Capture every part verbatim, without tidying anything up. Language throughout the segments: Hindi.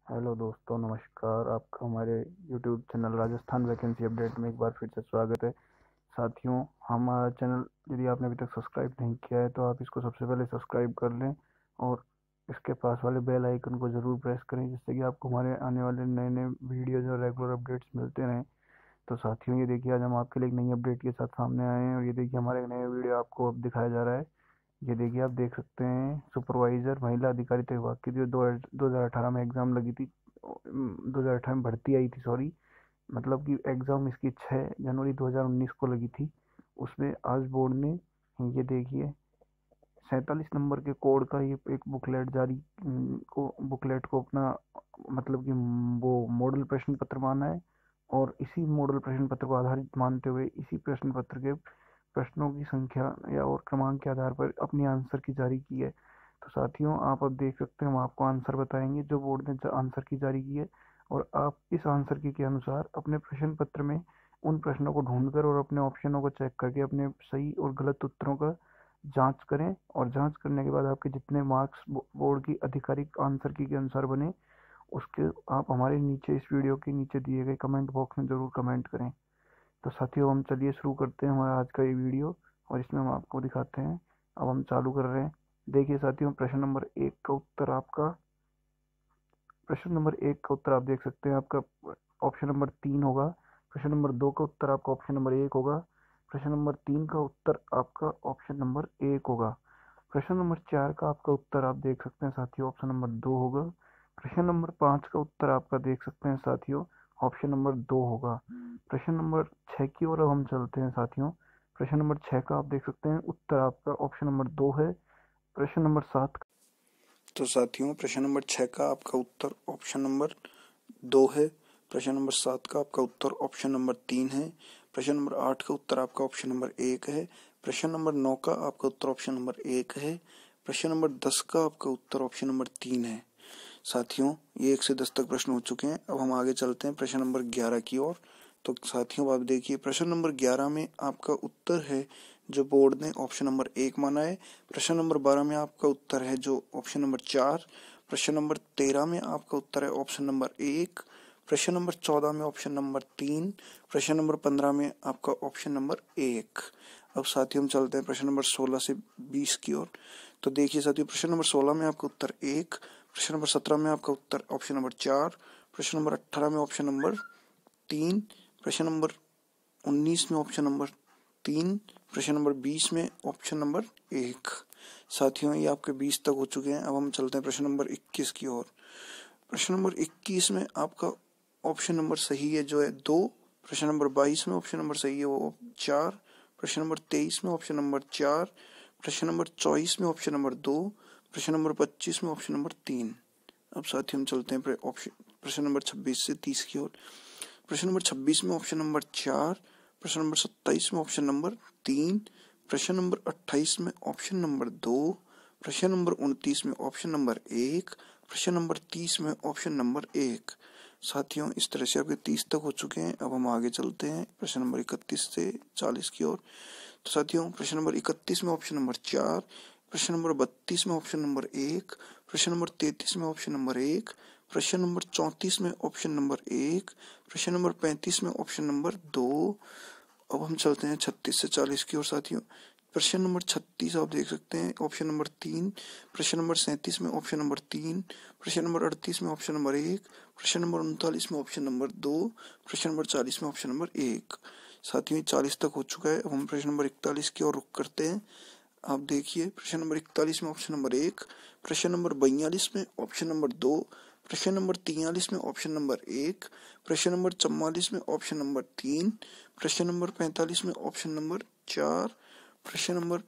हेलो दोस्तों, नमस्कार। आपका हमारे YouTube channel Rajasthan vacancy update में एक बार फिर से स्वागत है। साथियों, हमारा चैनल यदि आपने अभी तक सब्सक्राइब नहीं किया है तो आप इसको सबसे पहले सब्सक्राइब कर लें और इसके पास वाले बेल आइकन को ज़रूर प्रेस करें, जिससे कि आपको हमारे आने वाले नए नए वीडियोज़ और रेगुलर अपडेट्स मिलते रहें। तो साथियों, ये देखिए, आज हम आपके लिए एक नई अपडेट के साथ सामने आए हैं और ये देखिए, हमारे एक नए वीडियो आपको अब दिखाया जा रहा है। ये देखिए, आप देख सकते हैं, सुपरवाइजर महिला अधिकारिता विभाग की जो दो दो हज़ार अठारह में एग्ज़ाम लगी थी, दो हज़ार अठारह में भर्ती आई थी, सॉरी। मतलब कि एग्ज़ाम इसकी छह जनवरी दो हज़ार उन्नीस को लगी थी। उसमें आज बोर्ड ने, ये देखिए, सैंतालीस नंबर के कोड का ये एक बुकलेट जारी अम, को बुकलेट को अपना, मतलब कि वो मॉडल प्रश्न पत्र माना है और इसी मॉडल प्रश्न पत्र को आधारित मानते हुए इसी प्रश्न पत्र के प्रश्नों की संख्या या और क्रमांक के आधार पर अपनी आंसर की जारी की है। तो साथियों, आप अब देख सकते हैं, हम आपको आंसर बताएंगे जो बोर्ड ने आंसर की जारी की है, और आप इस आंसर की के अनुसार अपने प्रश्न पत्र में उन प्रश्नों को ढूंढकर और अपने ऑप्शनों को चेक करके अपने सही और गलत उत्तरों का जांच करें। और जांच करने के बाद आपके जितने मार्क्स बोर्ड की आधिकारिक आंसर की के अनुसार बने, उसके आप हमारे नीचे, इस वीडियो के नीचे दिए गए कमेंट बॉक्स में ज़रूर कमेंट करें। तो साथियों, हम चलिए शुरू करते हैं हमारा आज का ये वीडियो, और इसमें हम आपको दिखाते हैं। अब हम चालू कर रहे हैं। देखिए साथियों, प्रश्न नंबर एक का उत्तर आपका प्रश्न नंबर एक का उत्तर आप देख सकते हैं, आपका ऑप्शन नंबर तीन होगा। प्रश्न नंबर दो का उत्तर आपका ऑप्शन नंबर एक होगा। प्रश्न नंबर तीन का उत्तर आपका ऑप्शन नंबर एक होगा। प्रश्न नंबर चार का आपका उत्तर आप देख सकते हैं साथियों, ऑप्शन नंबर दो होगा। प्रश्न नंबर पाँच का उत्तर आपका देख सकते हैं साथियों, ऑप्शन नंबर दो होगा। प्रश्न नंबर छः की ओर अब हम चलते हैं साथियों। प्रश्न नंबर छः का आप देख सकते हैं, उत्तर आपका ऑप्शन नंबर दो है। प्रश्न नंबर सात, तो साथियों, प्रश्न नंबर छः का आपका उत्तर ऑप्शन नंबर दो है। प्रश्न नंबर सात का आपका उत्तर ऑप्शन नंबर तीन है। प्रश्न नंबर आठ का उत्तर आपका ऑप्शन नंबर एक है। प्रश्न नंबर नौ का आपका उत्तर ऑप्शन नंबर एक है। प्रश्न नंबर दस का आपका उत्तर ऑप्शन नंबर तीन है। साथियों, ये एक से दस तक प्रश्न हो चुके हैं। अब हम आगे चलते हैं प्रश्न नंबर ग्यारह की ओर। तो साथियों, आप देखिए, प्रश्न नंबर ग्यारह में आपका उत्तर है जो बोर्ड ने ऑप्शन नंबर एक माना है। प्रश्न नंबर बारह में आपका उत्तर है जो ऑप्शन नंबर चार। प्रश्न नंबर तेरह में आपका उत्तर है ऑप्शन नंबर एक। प्रश्न नंबर चौदह में ऑप्शन नंबर तीन। प्रश्न नंबर पंद्रह में आपका ऑप्शन नंबर एक। अब साथियों, हम चलते हैं प्रश्न नंबर सोलह से बीस की ओर। तो देखिए साथियों, प्रश्न नंबर सोलह में आपका उत्तर एक। प्रश्न नंबर सत्रह में आपका उत्तर ऑप्शन नंबर चार। प्रश्न नंबर अट्ठारह में ऑप्शन नंबर तीन। प्रश्न नंबर उन्नीस में ऑप्शन नंबर तीन। प्रश्न नंबर बीस में ऑप्शन नंबर एक। साथियों, ये आपके बीस तक हो चुके हैं। अब हम चलते हैं प्रश्न नंबर इक्कीस की ओर। प्रश्न नंबर इक्कीस में आपका ऑप्शन नंबर सही है जो है दो। प्रश्न नंबर बाईस में ऑप्शन नंबर सही है वो चार। प्रश्न नंबर तेईस में ऑप्शन नंबर चार। प्रश्न नंबर चौबीस में ऑप्शन नंबर दो। प्रश्न नंबर पच्चीस में ऑप्शन नंबर तीन। अब साथियों, हम चलते हैं ऑप्शन प्रश्न नंबर छब्बीस से तीस की ओर। प्रश्न नंबर छब्बीस में ऑप्शन नंबर चार। प्रश्न नंबर सत्ताईस में ऑप्शन नंबर तीन। प्रश्न नंबर अट्ठाईस में ऑप्शन नंबर दो। प्रश्न नंबर उनतीस में ऑप्शन नंबर एक। प्रश्न नंबर तीस में ऑप्शन नंबर एक। साथियों, इस तरह से आपके तीस तक हो चुके हैं। अब हम आगे चलते हैं प्रश्न नंबर इकतीस से चालीस की ओर। तो साथियों, प्रश्न नंबर इकतीस में ऑप्शन नंबर चार। प्रश्न नंबर बत्तीस में ऑप्शन नंबर एक। प्रश्न नंबर तैंतीस में ऑप्शन नंबर एक। प्रश्न नंबर चौंतीस में ऑप्शन नंबर एक। प्रश्न नंबर पैंतीस में ऑप्शन नंबर दो। अब हम चलते हैं छत्तीस से चालीस की ओर साथियों। प्रश्न नंबर छत्तीस आप देख सकते हैं, ऑप्शन नंबर तीन। प्रश्न नंबर सैंतीस में ऑप्शन नंबर तीन। प्रश्न नंबर अड़तीस में ऑप्शन नंबर एक। प्रश्न नंबर उनतालीस में ऑप्शन नंबर दो। प्रश्न नंबर चालीस में ऑप्शन नंबर एक। साथियों, चालीस तक हो चुका है। अब हम प्रश्न नंबर इकतालीस की ओर रुख करते हैं। आप देखिए, प्रश्न नंबर इकतालीस में ऑप्शन नंबर एक। प्रश्न नंबर बयालीस में ऑप्शन नंबर दो। प्रश्न नंबर तियालीस में ऑप्शन नंबर एक। प्रश्न नंबर चौवालीस में ऑप्शन नंबर तीन। प्रश्न नंबर पैंतालीस में ऑप्शन नंबर चार। प्रश्न नंबर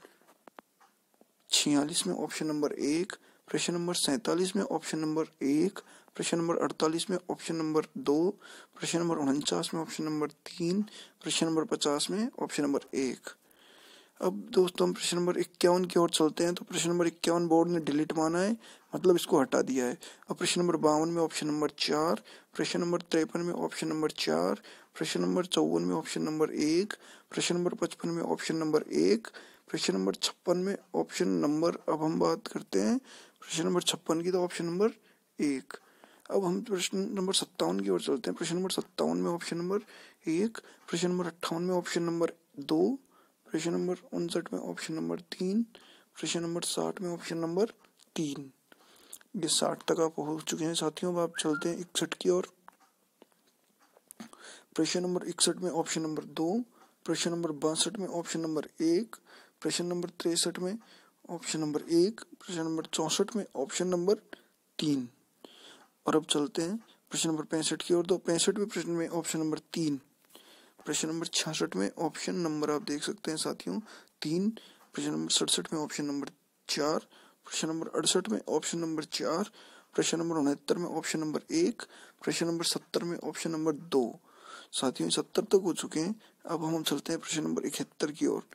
छियालीस में ऑप्शन नंबर एक। प्रश्न नंबर सैंतालीस में ऑप्शन नंबर एक। प्रश्न नंबर अड़तालीस में ऑप्शन नंबर दो। प्रश्न नंबर उनचास में ऑप्शन नंबर तीन। प्रश्न नंबर पचास में ऑप्शन नंबर एक। अब दोस्तों, हम प्रश्न नंबर इक्यावन की ओर चलते हैं। तो प्रश्न नंबर इक्यावन बोर्ड ने डिलीट माना है, मतलब इसको हटा दिया है। अब प्रश्न नंबर बावन में ऑप्शन नंबर चार। प्रश्न नंबर तिरपन में ऑप्शन नंबर चार। प्रश्न नंबर चौवन में ऑप्शन नंबर एक। प्रश्न नंबर पचपन में ऑप्शन नंबर एक। प्रश्न नंबर छप्पन में ऑप्शन नंबर, अब हम बात करते हैं प्रश्न नंबर छप्पन की, तो ऑप्शन नंबर एक। अब हम प्रश्न नंबर सत्तावन की ओर चलते हैं। प्रश्न नंबर सत्तावन में ऑप्शन नंबर एक, प्रश्न नंबर अट्ठावन में ऑप्शन नंबर दो, प्रश्न नंबर उनसठ में ऑप्शन नंबर तीन, प्रश्न नंबर साठ में ऑप्शन नंबर तीन। ये साठ तक आप पहुंच चुके हैं साथियों। अब आप चलते हैं इकसठ की ओर। प्रश्न नंबर इकसठ में ऑप्शन नंबर दो, प्रश्न नंबर बासठ में ऑप्शन नंबर एक, प्रश्न नंबर तिरसठ में ऑप्शन नंबर एक, प्रश्न नंबर चौसठ में ऑप्शन नंबर तीन। और अब चलते हैं प्रश्न नंबर पैंसठ की ओर। तो पैंसठवें प्रश्न में ऑप्शन नंबर तीन, प्रश्न नंबर छियासठ में ऑप्शन नंबर आप देख सकते हैं साथियों तीन, प्रश्न नंबर सड़सठ में ऑप्शन नंबर चार, प्रश्न नंबर अड़सठ में ऑप्शन नंबर चार, प्रश्न नंबर उनहत्तर में ऑप्शन नंबर एक, प्रश्न नंबर सत्तर में ऑप्शन नंबर दो। साथियों सत्तर तक हो चुके हैं। अब हम चलते हैं प्रश्न नंबर इकहत्तर की ओर।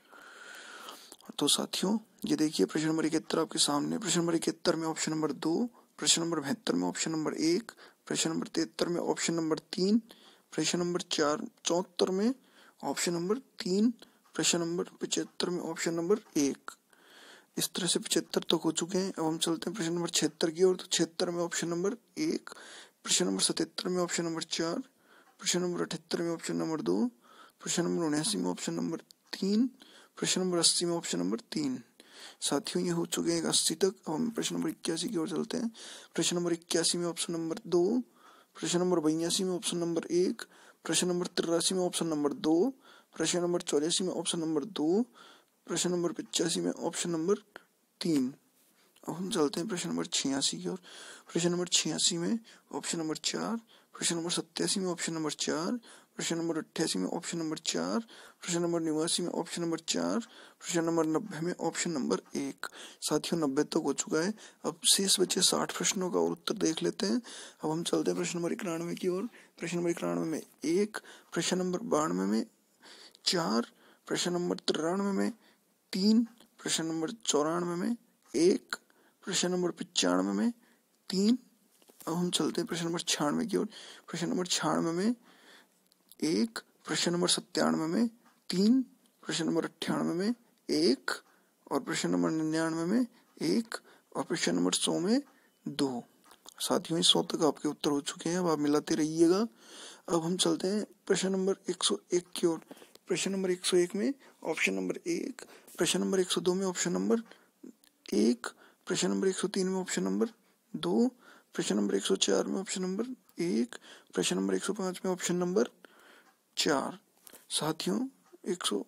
तो साथियों ये देखिए प्रश्न नंबर इकहत्तर आपके सामने। प्रश्न नंबर इकहत्तर में ऑप्शन नंबर दो, प्रश्न नंबर बहत्तर में ऑप्शन नंबर एक, प्रश्न नंबर तिहत्तर में ऑप्शन नंबर तीन, प्रश्न नंबर चार चौहत्तर में ऑप्शन नंबर तीन, प्रश्न नंबर पचहत्तर में ऑप्शन नंबर एक। इस तरह से पचहत्तर तक हो चुके हैं। अब हम चलते हैं प्रश्न नंबर छिहत्तर की ओर। तो छिहत्तर में ऑप्शन नंबर एक, प्रश्न नंबर सतहत्तर में ऑप्शन नंबर चार, प्रश्न नंबर अठहत्तर में ऑप्शन नंबर दो, प्रश्न नंबर उन्यासी में ऑप्शन नंबर तीन, प्रश्न नंबर अस्सी में ऑप्शन नंबर तीन। साथियों ये हो चुके हैं अस्सी तक। अब हम प्रश्न नंबर इक्यासी की ओर चलते हैं। प्रश्न नंबर इक्यासी में ऑप्शन नंबर दो, प्रश्न नंबर बयासी में ऑप्शन नंबर एक, प्रश्न नंबर तिरासी में ऑप्शन नंबर दो, प्रश्न नंबर चौरासी में ऑप्शन नंबर दो, प्रश्न नंबर पचासी में ऑप्शन नंबर तीन। अब हम चलते हैं प्रश्न नंबर छियासी की ओर। प्रश्न नंबर छियासी में ऑप्शन नंबर चार, प्रश्न नंबर सत्तासी में ऑप्शन नंबर चार, प्रश्न नंबर अट्ठासी में ऑप्शन नंबर चार, प्रश्न नंबर निवासी में ऑप्शन नंबर चार, प्रश्न नंबर नब्बे में ऑप्शन नंबर एक। साथियों नब्बे तक हो चुका है। अब शेष बचे साठ प्रश्नों का उत्तर देख लेते हैं। अब हम चलते हैं प्रश्न नंबर इक्यानवे की ओर। प्रश्न नंबर इक्यानवे में एक, प्रश्न नंबर बानवे में चार, प्रश्न नंबर तिरानवे में तीन, प्रश्न नंबर चौरानवे में एक, प्रश्न नंबर पचानवे में तीन। अब हम चलते हैं प्रश्न नंबर छियानवे की ओर। प्रश्न नंबर छियानवे में एक, प्रश्न नंबर सत्तानवे में तीन, प्रश्न नंबर अट्ठानवे में एक, और प्रश्न नंबर निन्यानवे में एक, और प्रश्न नंबर सौ में दो। साथियों सौ तक आपके उत्तर हो चुके हैं। अब आप मिलाते रहिएगा। अब हम चलते हैं प्रश्न नंबर एक सौ एक की ओर। प्रश्न नंबर एक सौ एक में ऑप्शन नंबर एक, प्रश्न नंबर एक सौ दो में ऑप्शन नंबर एक, प्रश्न नंबर एक सौ तीन में ऑप्शन नंबर दो, प्रश्न नंबर एक सौ चार में ऑप्शन नंबर एक, प्रश्न नंबर एक सौ पाँच में ऑप्शन नंबर चार। साथियों एक सौ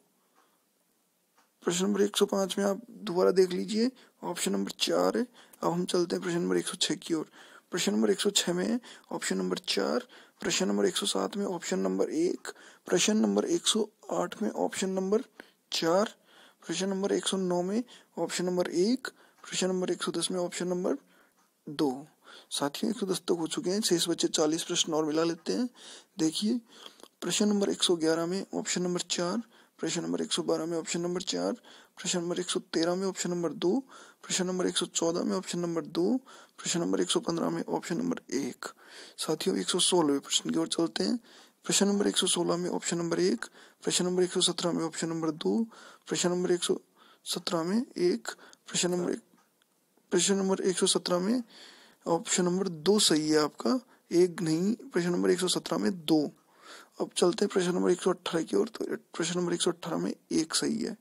प्रश्न नंबर एक सौ पाँच में आप दोबारा देख लीजिए ऑप्शन नंबर चार है। अब हम चलते हैं प्रश्न नंबर एक सौ छह की ओर। प्रश्न नंबर एक सौ छह में ऑप्शन नंबर चार, प्रश्न नंबर एक सौ सात में ऑप्शन नंबर एक, प्रश्न नंबर एक सौ आठ में ऑप्शन नंबर चार, प्रश्न नंबर एक सौ नौ में ऑप्शन नंबर एक, प्रश्न नंबर एक सौ दस में ऑप्शन नंबर दो। साथियों एक सौ दस तक हो चुके हैं। शेष बचे चालीस प्रश्न और मिला लेते हैं। देखिए प्रश्न नंबर एक सौ ग्यारह में ऑप्शन नंबर चार, प्रश्न नंबर एक सौ बारह में ऑप्शन नंबर चार, प्रश्न नंबर एक सौ तेरह में ऑप्शन नंबर दो, प्रश्न नंबर एक सौ चौदह में ऑप्शन नंबर दो, प्रश्न नंबर एक सौ पंद्रह में ऑप्शन नंबर एक। साथियों एक सौ सोलहवें प्रश्न की ओर चलते हैं। प्रश्न नंबर एक सौ सोलह में ऑप्शन नंबर एक, प्रश्न नंबर एक सौ सत्रह में ऑप्शन नंबर दो, प्रश्न नंबर एक सौ सत्रह में एक, प्रश्न नंबर एक प्रश्न नंबर एक सौ सत्रह में ऑप्शन नंबर दो सही है आपका, एक नहीं, प्रश्न नंबर एक सौ सत्रह में दो। अब चलते हैं प्रश्न नंबर एक सौ अठारह की ओर। तो प्रश्न नंबर एक सौ अठारह में एक सही है।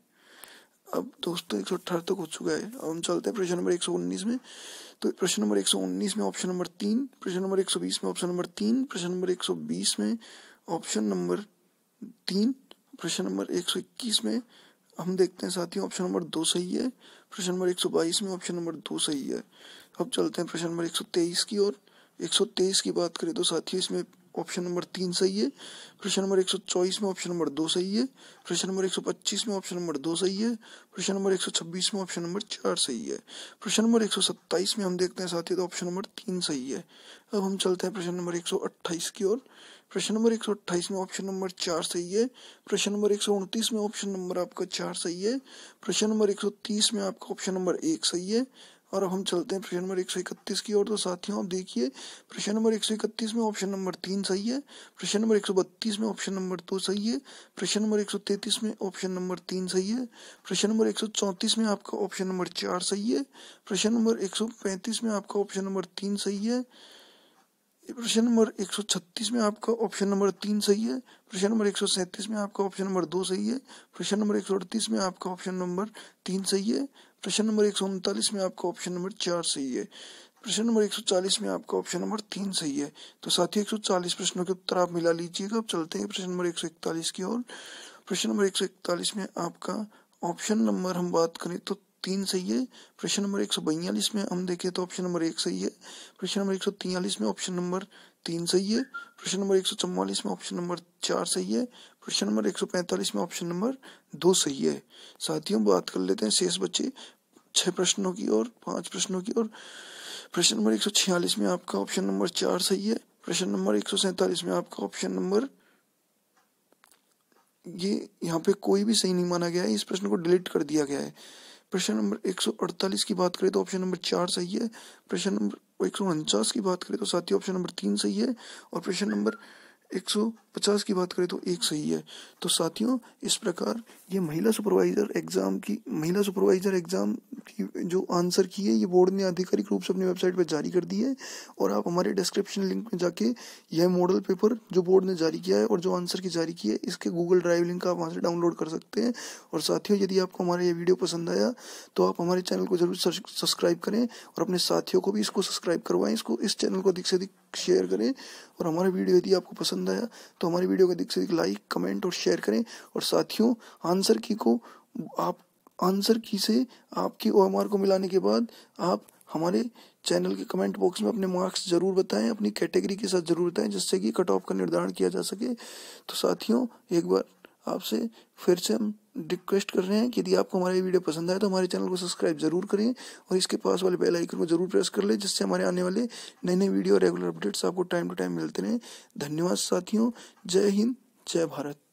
अब दोस्तों एक सौ अठारह तक हो चुका है। अब हम चलते हैं प्रश्न नंबर एक सौ उन्नीस में। तो प्रश्न नंबर एक सौ उन्नीस में ऑप्शन नंबर तीन, प्रश्न नंबर एक सौ बीस में ऑप्शन नंबर तीन, प्रश्न नंबर एक सौ बीस में ऑप्शन नंबर तीन, प्रश्न नंबर एक सौ इक्कीस में हम देखते हैं साथियों ऑप्शन नंबर दो सही है, प्रश्न नंबर एक सौ बाईस में ऑप्शन नंबर दो सही है। अब चलते हैं प्रश्न नंबर एक सौ तेईस की ओर। एक सौ तेईस की बात करें तो साथियों इसमें ऑप्शन नंबर तीन सही है, प्रश्न नंबर एक सौ चौबीस में ऑप्शन नंबर दो सही है, प्रश्न नंबर एक सौ पच्चीस में ऑप्शन नंबर दो सही है, प्रश्न नंबर एक सौ छब्बीस में ऑप्शन नंबर चार सही है, प्रश्न नंबर एक सौ सत्ताईस में हम देखते हैं साथियों तो ऑप्शन नंबर तीन सही है। अब हम चलते हैं प्रश्न नंबर एक सौ अट्ठाईस की ओर। प्रश्न नंबर एक सौ अट्ठाईस में ऑप्शन नंबर चार सही है, प्रश्न नंबर एक सौ उनतीस में ऑप्शन नंबर आपका चार सही है, प्रश्न नंबर एक सौ तीस में आपका ऑप्शन नंबर एक सही है। और अब हम चलते हैं प्रश्न नंबर एक सौ इकतीस की ओर। तो साथियों आप देखिए प्रश्न नंबर एक सौ इकतीस में ऑप्शन नंबर तीन सही है, प्रश्न नंबर एक सौ बत्तीस में ऑप्शन नंबर दो सही है, प्रश्न नंबर एक सौ तैंतीस में ऑप्शन नंबर तीन सही है, प्रश्न नंबर एक सौ चौंतीस में आपका ऑप्शन नंबर चार सही है, प्रश्न नंबर एक सौ पैंतीस में आपका ऑप्शन नंबर तीन सही है, प्रश्न नंबर एक सौ छत्तीस में आपका ऑप्शन नंबर तीन सही है। प्रश्न नंबर एक सौ सैंतीस में आपका ऑप्शन नंबर दो सही है। प्रश्न नंबर एक सौ अड़तीस में आपका ऑप्शन नंबर तीन सही है। प्रश्न नंबर एक सौ उनतालीस में आपका ऑप्शन नंबर चार सही है। प्रश्न नंबर एक सौ चालीस में आपका ऑप्शन नंबर तीन सही है। तो साथियों एक सौ चालीस प्रश्नों के उत्तर आप मिला लीजिएगा। अब चलते हैं प्रश्न नंबर एक सौ इकतालीस की ओर। प्रश्न नंबर एक सौ इकतालीस में आपका ऑप्शन नंबर हम बात करें तो तीन सही है। प्रश्न नंबर एक सौ बयालीस में हम देखें तो ऑप्शन नंबर एक सही है। प्रश्न नंबर एक सौ तियालीस में ऑप्शन नंबर तीन सही है। प्रश्न नंबर एक सौ चौवालीस में ऑप्शन नंबर चार सही है। प्रश्न नंबर एक सौ पैंतालीस में ऑप्शन नंबर दो सही है। साथियों बात कर लेते हैं शेष बचे छह प्रश्नों की ओर, पांच प्रश्नों की ओर। प्रश्न नंबर एक सौ छियालीस में आपका ऑप्शन नंबर चार सही है। प्रश्न नंबर एक सौ सैंतालीस में आपका ऑप्शन नंबर, ये यहाँ पे कोई भी सही नहीं माना गया है, इस प्रश्न को डिलीट कर दिया गया है। प्रश्न नंबर एक सौ अड़तालीस की बात करें तो ऑप्शन नंबर चार सही है। प्रश्न नंबर एक सौ उनचास की बात करें तो साथियों ऑप्शन नंबर तीन सही है। और प्रश्न नंबर एक सौ पचास की बात करें तो एक सही है। तो साथियों इस प्रकार ये महिला सुपरवाइजर एग्जाम की महिला सुपरवाइजर एग्जाम की जो आंसर की है ये बोर्ड ने आधिकारिक रूप से अपनी वेबसाइट पर जारी कर दी है। और आप हमारे डिस्क्रिप्शन लिंक में जाके यह मॉडल पेपर जो बोर्ड ने जारी किया है और जो आंसर की जारी की है इसके गूगल ड्राइव लिंक आप वहाँ से डाउनलोड कर सकते हैं। और साथियों यदि आपको हमारा ये वीडियो पसंद आया तो आप हमारे चैनल को जरूर सब्सक्राइब करें और अपने साथियों को भी इसको सब्सक्राइब करवाएं। इसको इस चैनल को अधिक से अधिक शेयर करें। और हमारा वीडियो यदि आपको पसंद आया तो हमारी वीडियो को अधिक से अधिक लाइक, कमेंट और शेयर करें। और साथियों आंसर की को आप आंसर की से आपकी ओएमआर को मिलाने के बाद आप हमारे चैनल के कमेंट बॉक्स में अपने मार्क्स जरूर बताएं, अपनी कैटेगरी के साथ जरूर बताएं, जिससे कि कट ऑफ का निर्धारण किया जा सके। तो साथियों एक बार आपसे फिर से हम रिक्वेस्ट कर रहे हैं कि यदि आपको हमारा ये वीडियो पसंद आए तो हमारे चैनल को सब्सक्राइब जरूर करें और इसके पास वाले बेल आइकन को जरूर प्रेस कर लें, जिससे हमारे आने वाले नए नए वीडियो रेगुलर अपडेट्स आपको टाइम टू टाइम मिलते रहें। धन्यवाद साथियों। जय हिंद, जय भारत।